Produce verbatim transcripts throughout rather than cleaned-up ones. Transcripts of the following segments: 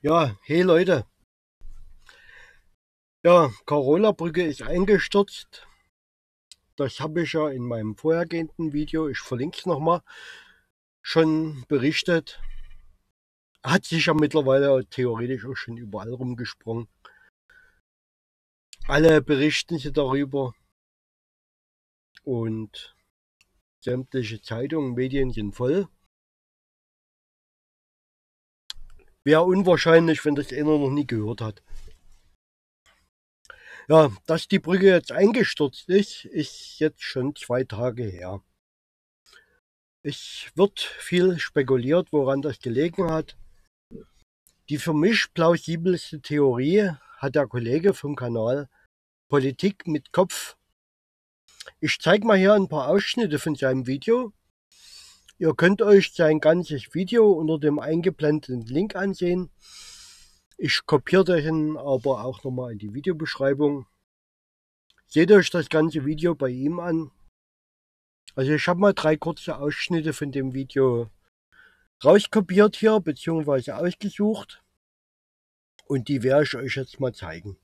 Ja, hey Leute. Ja, Carola-Brücke ist eingestürzt. Das habe ich ja in meinem vorhergehenden Video, ich verlinke es nochmal, schon berichtet. Hat sich ja mittlerweile theoretisch auch schon überall rumgesprungen. Alle berichten sie darüber und sämtliche Zeitungen, Medien sind voll. Wäre unwahrscheinlich, wenn das einer noch nie gehört hat. Ja, dass die Brücke jetzt eingestürzt ist, ist jetzt schon zwei Tage her. Es wird viel spekuliert, woran das gelegen hat. Die für mich plausibelste Theorie hat der Kollege vom Kanal Politik mit Kopf. Ich zeige mal hier ein paar Ausschnitte von seinem Video. Ihr könnt euch sein ganzes Video unter dem eingeblendeten Link ansehen. Ich kopiere den aber auch nochmal in die Videobeschreibung. Seht euch das ganze Video bei ihm an. Also ich habe mal drei kurze Ausschnitte von dem Video rauskopiert hier, beziehungsweise ausgesucht. Und die werde ich euch jetzt mal zeigen.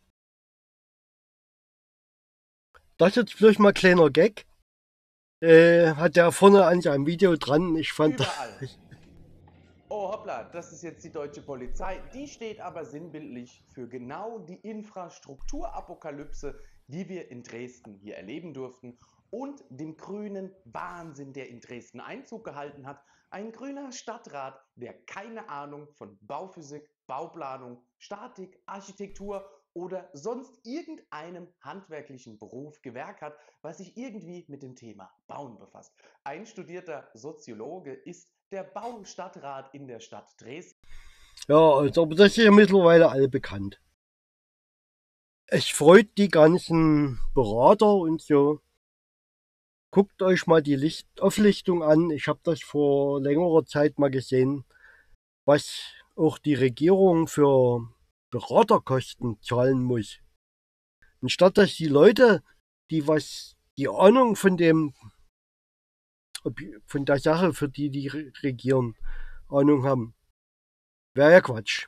Das jetzt bloß mal kleiner Gag. Äh, hat der vorne an seinem Video dran. Ich fand Überall. Oh hoppla, das ist jetzt die deutsche Polizei. Die steht aber sinnbildlich für genau die Infrastrukturapokalypse, die wir in Dresden hier erleben durften und dem grünen Wahnsinn, der in Dresden Einzug gehalten hat. Ein grüner Stadtrat, der keine Ahnung von Bauphysik, Bauplanung, Statik, Architektur oder sonst irgendeinem handwerklichen Beruf, Gewerk hat, was sich irgendwie mit dem Thema Bauen befasst. Ein studierter Soziologe ist der Baustadtrat in der Stadt Dresden. Ja, also, aber das ist ja mittlerweile alle bekannt. Es freut die ganzen Berater und so. Guckt euch mal die Licht Auflistung an. Ich habe das vor längerer Zeit mal gesehen, was auch die Regierung für Beraterkosten zahlen muss. Anstatt dass die Leute, die was, die Ahnung von dem, von der Sache, für die die regieren, Ahnung haben, wäre ja Quatsch.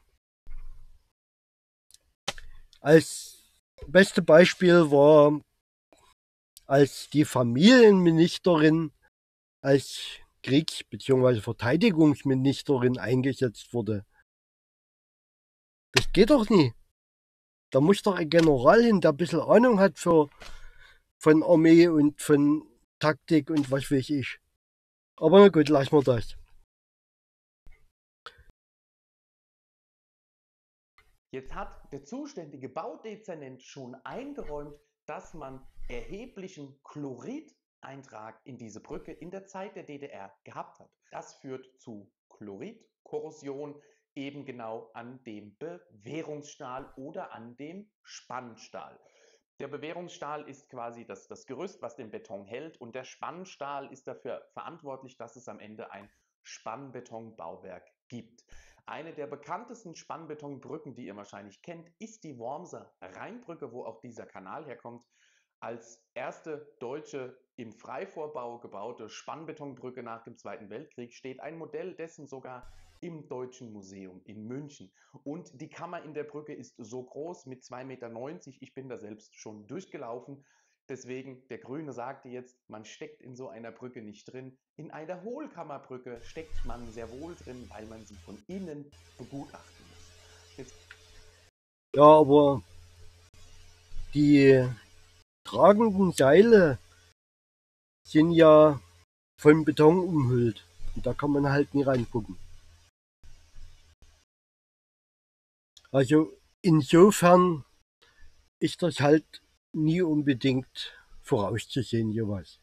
Als beste Beispiel war, als die Familienministerin als Kriegs- bzw. Verteidigungsministerin eingesetzt wurde. Das geht doch nie. Da muss doch ein General hin, der ein bisschen Ahnung hat für, von Armee und von Taktik und was weiß ich. Aber na gut, lassen wir das. Jetzt hat der zuständige Baudezernent schon eingeräumt, dass man erheblichen Chlorideintrag in diese Brücke in der Zeit der D D R gehabt hat. Das führt zu Chloridkorrosion eben genau an dem Bewährungsstahl oder an dem Spannstahl. Der Bewährungsstahl ist quasi das, das Gerüst, was den Beton hält, und der Spannstahl ist dafür verantwortlich, dass es am Ende ein Spannbetonbauwerk gibt. Eine der bekanntesten Spannbetonbrücken, die ihr wahrscheinlich kennt, ist die Wormser Rheinbrücke, wo auch dieser Kanal herkommt. Als erste deutsche im Freivorbau gebaute Spannbetonbrücke nach dem Zweiten Weltkrieg steht ein Modell dessen sogar im Deutschen Museum in München. Und die Kammer in der Brücke ist so groß mit zwei Meter neunzig. Ich bin da selbst schon durchgelaufen. Deswegen, der Grüne sagte jetzt, man steckt in so einer Brücke nicht drin. In einer Hohlkammerbrücke steckt man sehr wohl drin, weil man sie von innen begutachten muss. Jetzt Ja, aber die tragenden Seile sind ja von Beton umhüllt. Und da kann man halt nie reingucken. Also insofern ist das halt nie unbedingt vorauszusehen, jeweils.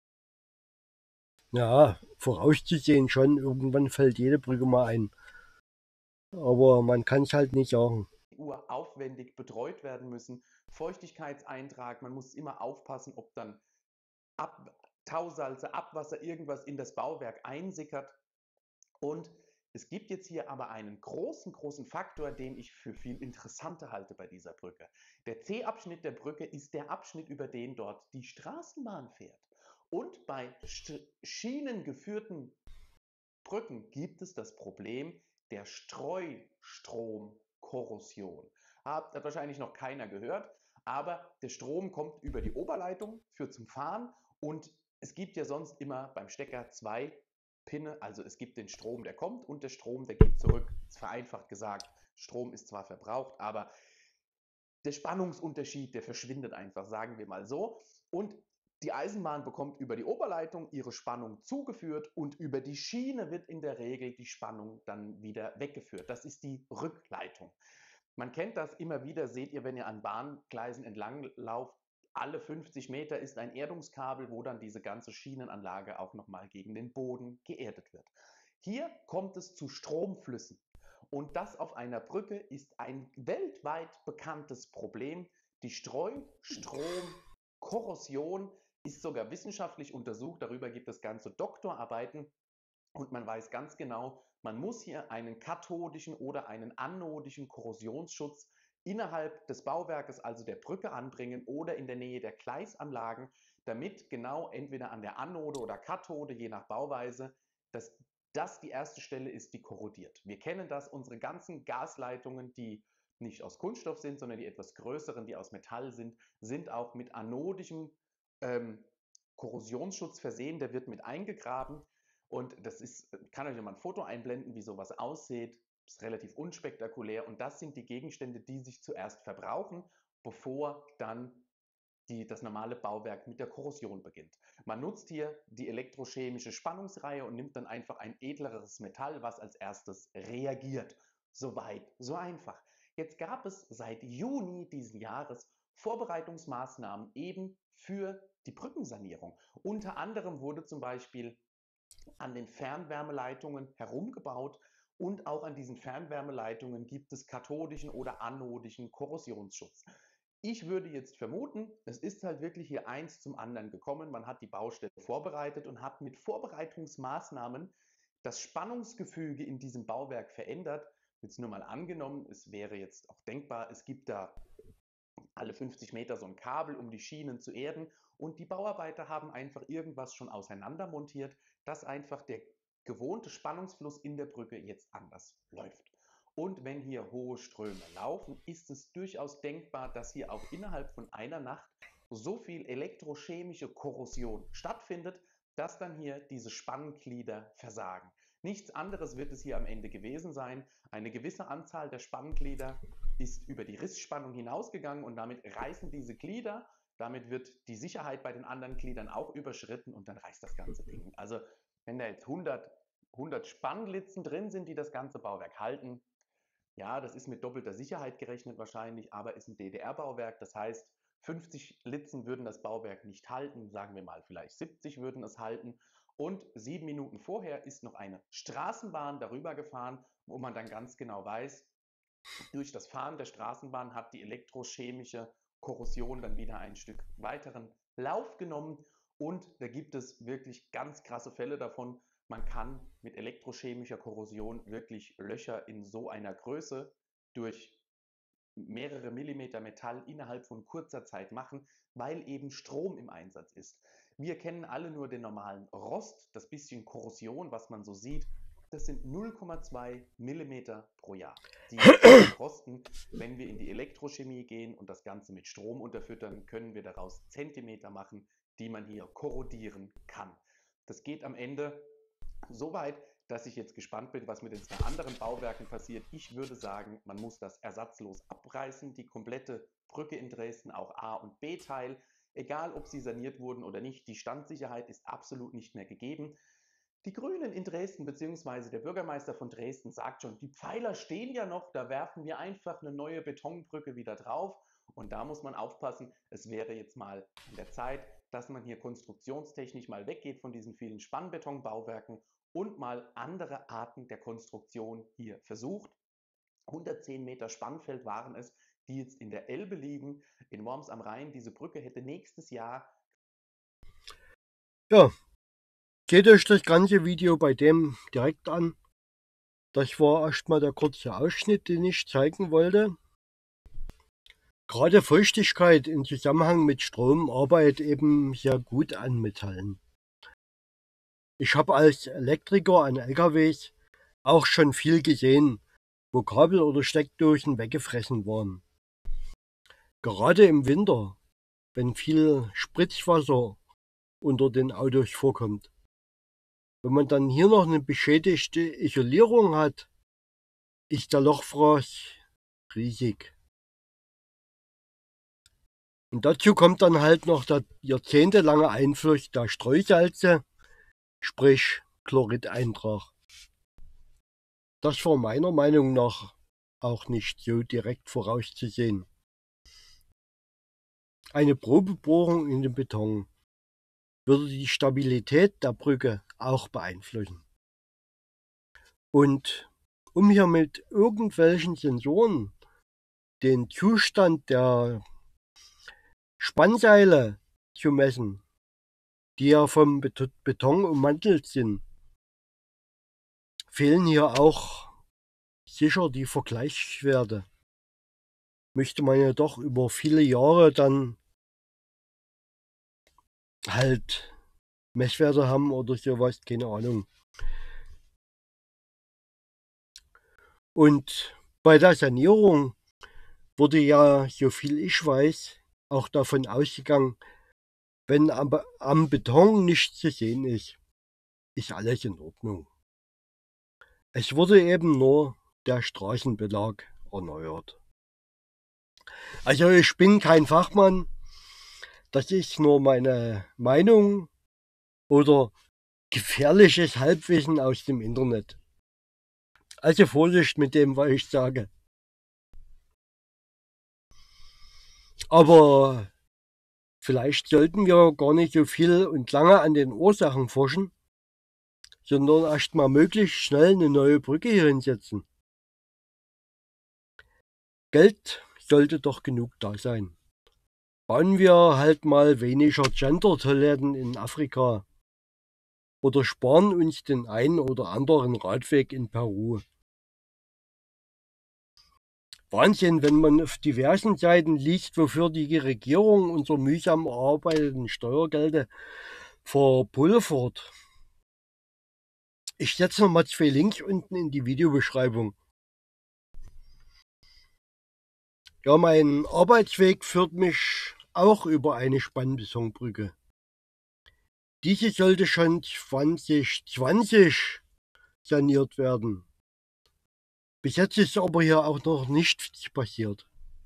Ja, vorauszusehen schon, irgendwann fällt jede Brücke mal ein. Aber man kann es halt nicht sagen. Uhr aufwendig betreut werden müssen. Feuchtigkeitseintrag, man muss immer aufpassen, ob dann Ab Tausalze, Abwasser, irgendwas in das Bauwerk einsickert. Und es gibt jetzt hier aber einen großen, großen Faktor, den ich für viel interessanter halte bei dieser Brücke. Der C-Abschnitt der Brücke ist der Abschnitt, über den dort die Straßenbahn fährt. Und bei schienengeführten Brücken gibt es das Problem der Streustromkorrosion. Hat, hat wahrscheinlich noch keiner gehört, aber der Strom kommt über die Oberleitung, führt zum Fahren und es gibt ja sonst immer beim Stecker zwei Pinne, also es gibt den Strom, der kommt und der Strom, der geht zurück. Vereinfacht gesagt, Strom ist zwar verbraucht, aber der Spannungsunterschied, der verschwindet einfach, sagen wir mal so. Und die Eisenbahn bekommt über die Oberleitung ihre Spannung zugeführt und über die Schiene wird in der Regel die Spannung dann wieder weggeführt. Das ist die Rückleitung. Man kennt das immer wieder, seht ihr, wenn ihr an Bahngleisen entlang lauft, alle fünfzig Meter ist ein Erdungskabel, wo dann diese ganze Schienenanlage auch nochmal gegen den Boden geerdet wird. Hier kommt es zu Stromflüssen. Und das auf einer Brücke ist ein weltweit bekanntes Problem. Die Streustromkorrosion ist sogar wissenschaftlich untersucht. Darüber gibt es ganze Doktorarbeiten. Und man weiß ganz genau, man muss hier einen kathodischen oder einen anodischen Korrosionsschutz innerhalb des Bauwerkes, also der Brücke, anbringen oder in der Nähe der Gleisanlagen, damit genau entweder an der Anode oder Kathode, je nach Bauweise, das das die erste Stelle ist, die korrodiert. Wir kennen das, unsere ganzen Gasleitungen, die nicht aus Kunststoff sind, sondern die etwas größeren, die aus Metall sind, sind auch mit anodischem ähm, Korrosionsschutz versehen. Der wird mit eingegraben und das ist, kann euch mal ein Foto einblenden, wie sowas aussieht. Ist relativ unspektakulär und das sind die Gegenstände, die sich zuerst verbrauchen, bevor dann die, das normale Bauwerk mit der Korrosion beginnt. Man nutzt hier die elektrochemische Spannungsreihe und nimmt dann einfach ein edleres Metall, was als erstes reagiert. Soweit, so einfach. Jetzt gab es seit Juni diesen Jahres Vorbereitungsmaßnahmen eben für die Brückensanierung. Unter anderem wurde zum Beispiel an den Fernwärmeleitungen herumgebaut und auch an diesen Fernwärmeleitungen gibt es kathodischen oder anodischen Korrosionsschutz. Ich würde jetzt vermuten, es ist halt wirklich hier eins zum anderen gekommen. Man hat die Baustelle vorbereitet und hat mit Vorbereitungsmaßnahmen das Spannungsgefüge in diesem Bauwerk verändert. Jetzt nur mal angenommen, es wäre jetzt auch denkbar, es gibt da alle fünfzig Meter so ein Kabel, um die Schienen zu erden und die Bauarbeiter haben einfach irgendwas schon auseinander montiert, dass einfach der gewohnte Spannungsfluss in der Brücke jetzt anders läuft. Und wenn hier hohe Ströme laufen, ist es durchaus denkbar, dass hier auch innerhalb von einer Nacht so viel elektrochemische Korrosion stattfindet, dass dann hier diese Spannglieder versagen. Nichts anderes wird es hier am Ende gewesen sein. Eine gewisse Anzahl der Spannglieder ist über die Rissspannung hinausgegangen und damit reißen diese Glieder. Damit wird die Sicherheit bei den anderen Gliedern auch überschritten und dann reißt das ganze Ding. Also wenn da jetzt hundert, hundert Spannlitzen drin sind, die das ganze Bauwerk halten, ja, das ist mit doppelter Sicherheit gerechnet wahrscheinlich, aber ist ein D D R-Bauwerk. Das heißt, fünfzig Litzen würden das Bauwerk nicht halten, sagen wir mal vielleicht siebzig würden es halten. Und sieben Minuten vorher ist noch eine Straßenbahn darüber gefahren, wo man dann ganz genau weiß, durch das Fahren der Straßenbahn hat die elektrochemische Korrosion dann wieder ein Stück weiteren Lauf genommen. Und da gibt es wirklich ganz krasse Fälle davon. Man kann mit elektrochemischer Korrosion wirklich Löcher in so einer Größe durch mehrere Millimeter Metall innerhalb von kurzer Zeit machen, weil eben Strom im Einsatz ist. Wir kennen alle nur den normalen Rost, das bisschen Korrosion, was man so sieht. Das sind null Komma zwei Millimeter pro Jahr, die kosten. Wenn wir in die Elektrochemie gehen und das Ganze mit Strom unterfüttern, können wir daraus Zentimeter machen, die man hier korrodieren kann. Das geht am Ende so weit, dass ich jetzt gespannt bin, was mit den zwei anderen Bauwerken passiert. Ich würde sagen, man muss das ersatzlos abreißen, die komplette Brücke in Dresden, auch A- und B-Teil, egal ob sie saniert wurden oder nicht, die Standsicherheit ist absolut nicht mehr gegeben. Die Grünen in Dresden bzw. der Bürgermeister von Dresden sagt schon, die Pfeiler stehen ja noch, da werfen wir einfach eine neue Betonbrücke wieder drauf. Und da muss man aufpassen, es wäre jetzt mal an der Zeit, dass man hier konstruktionstechnisch mal weggeht von diesen vielen Spannbetonbauwerken und mal andere Arten der Konstruktion hier versucht. hundertzehn Meter Spannfeld waren es, die jetzt in der Elbe liegen, in Worms am Rhein. Diese Brücke hätte nächstes Jahr... Ja, geht euch das ganze Video bei dem direkt an. Das war erstmal der kurze Ausschnitt, den ich zeigen wollte. Gerade Feuchtigkeit im Zusammenhang mit Strom arbeitet eben hier gut an Metallen. Ich habe als Elektriker an L K Ws auch schon viel gesehen, wo Kabel oder Steckdosen weggefressen waren. Gerade im Winter, wenn viel Spritzwasser unter den Autos vorkommt. Wenn man dann hier noch eine beschädigte Isolierung hat, ist der Lochfraß riesig. Und dazu kommt dann halt noch der jahrzehntelange Einfluss der Streusalze, sprich Chlorideintrag. Das war meiner Meinung nach auch nicht so direkt vorauszusehen. Eine Probebohrung in den Beton würde die Stabilität der Brücke auch beeinflussen. Und um hier mit irgendwelchen Sensoren den Zustand der Spannseile zu messen, die ja vom Beton ummantelt sind, fehlen hier auch sicher die Vergleichswerte. Möchte man ja doch über viele Jahre dann halt Messwerte haben oder sowas, keine Ahnung. Und bei der Sanierung wurde ja, so viel ich weiß, auch davon ausgegangen, wenn am, am Beton nichts zu sehen ist, ist alles in Ordnung. Es wurde eben nur der Straßenbelag erneuert. Also ich bin kein Fachmann, das ist nur meine Meinung oder gefährliches Halbwissen aus dem Internet. Also Vorsicht mit dem, was ich sage. Aber vielleicht sollten wir gar nicht so viel und lange an den Ursachen forschen, sondern erst mal möglichst schnell eine neue Brücke hier hinsetzen. Geld sollte doch genug da sein. Bauen wir halt mal weniger Gender-Toiletten in Afrika oder sparen uns den einen oder anderen Radweg in Peru. Wahnsinn, wenn man auf diversen Seiten liest, wofür die Regierung unser mühsam erarbeiteten Steuergelder verpulvert. Ich setze nochmal zwei Links unten in die Videobeschreibung. Ja, mein Arbeitsweg führt mich auch über eine Spannbetonbrücke. Diese sollte schon zwanzig zwanzig saniert werden. Bis jetzt ist aber hier auch noch nichts passiert.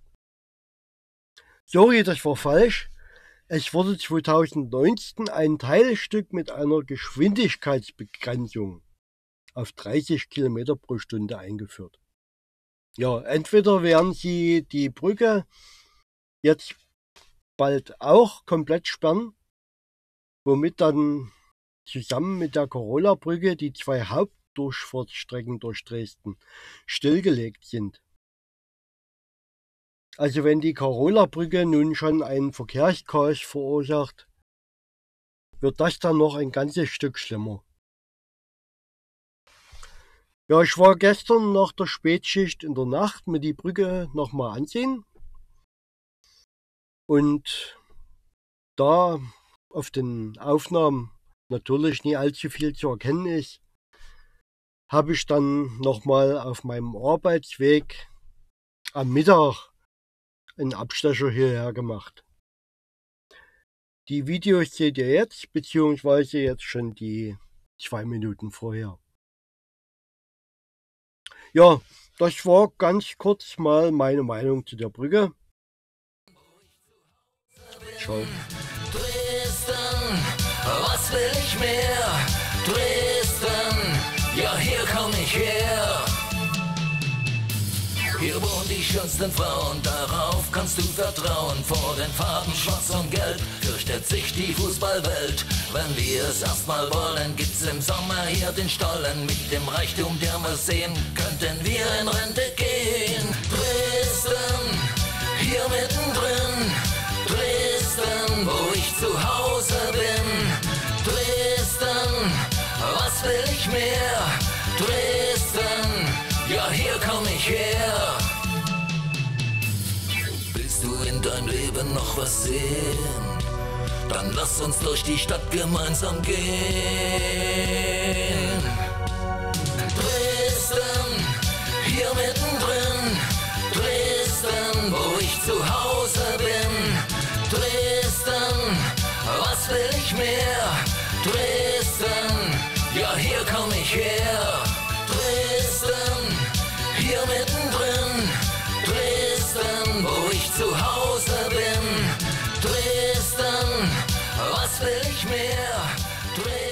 Sorry, das war falsch. Es wurde zweitausendneunzehn ein Teilstück mit einer Geschwindigkeitsbegrenzung auf dreißig Kilometer pro Stunde eingeführt. Ja, entweder werden sie die Brücke jetzt bald auch komplett sperren, womit dann zusammen mit der Karola-Brücke die zwei Hauptdurchfahrtsstrecken durch Dresden stillgelegt sind. Also wenn die Karola-Brücke nun schon ein Verkehrschaos verursacht, wird das dann noch ein ganzes Stück schlimmer. Ja, ich war gestern nach der Spätschicht in der Nacht mir die Brücke nochmal ansehen. Und da auf den Aufnahmen natürlich nie allzu viel zu erkennen ist, habe ich dann nochmal auf meinem Arbeitsweg am Mittag einen Abstecher hierher gemacht. Die Videos seht ihr jetzt, beziehungsweise jetzt schon die zwei Minuten vorher. Ja, das war ganz kurz mal meine Meinung zu der Brücke. Ciao. Dresden, was will ich mehr? Dresden, ja hier komm ich her. Hier wohnen die schönsten Frauen, darauf kannst du vertrauen. Vor den Farben schwarz und gelb fürchtet sich die Fußballwelt. Wenn wir es erstmal wollen, gibt's im Sommer hier den Stollen. Mit dem Reichtum, der wir sehen, könnten wir in Rente gehen. Dresden, hier mittendrin. Dresden, wo ich zu Hause bin. Dresden, was will ich mehr? Dresden, ja hier komm ich her. Willst du in deinem Leben noch was sehen? dann lass uns durch die Stadt gemeinsam gehen. Dresden, hier mittendrin, Dresden, wo ich zu Hause bin. Dresden, was will ich mehr? Dresden, ja hier komm ich her. Dresden, hier mittendrin, Dresden, wo ich zu Hause bin. Dresden, was will ich mehr? Dresden.